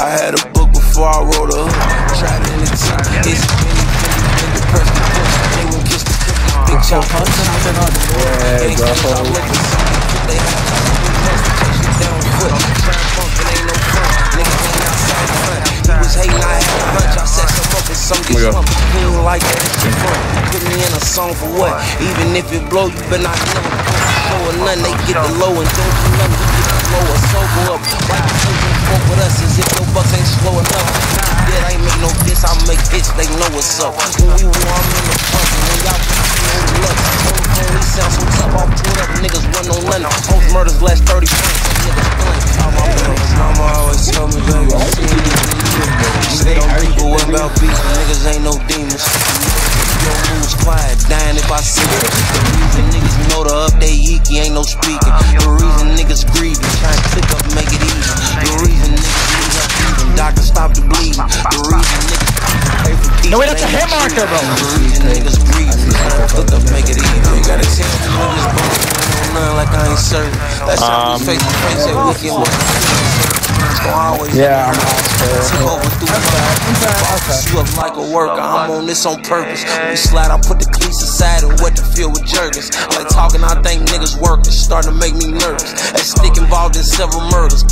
I had a book before I wrote a hook. Tried in the tip. It's been depressed. They won't kiss the cookie. Big chop. They have down foot. Trying to bump it ain't no fun. Niggas ain't outside the front. He was hating, I had a hunch. I set some up and some get slumped. He ain't like that, it's just fun. Put me in a song for what? Even if it blow, you better not never show or nothing. They get the low and don't do nothing. We get the lower, sober up. Why you think you fuck with us as if your bucks ain't slow enough? Yeah, I ain't make no diss, I make hits, they know what's up. When we war, I'm in the front. When y'all know the luck. On the phone, we sound so tough. All pulled up, niggas run on nothing. Most murders last 30 points. Niggas playing. Mama always told me, baby, stay on people, what about beef? Niggas ain't no demons. Your moves quiet, dying if I see it. The reason niggas know to up they yeeky, ain't no speaking. The reason niggas grieving, trying to click up, make it easy. The reason niggas leave up even, doctor stop the bleeding. The reason niggas pay for peace. No, that's a hit marker, bro. The reason niggas grieving, click up, make it easy. You gotta tell me niggas bone, nothing like I ain't certain. That's how we face to face at weekend. Yeah, you up like a worker, I'm on this on purpose. We slide, I put the cleats aside and wet the field with jerkers. Like talking, I think niggas working, starting to make me nervous. That stick involved in several murders.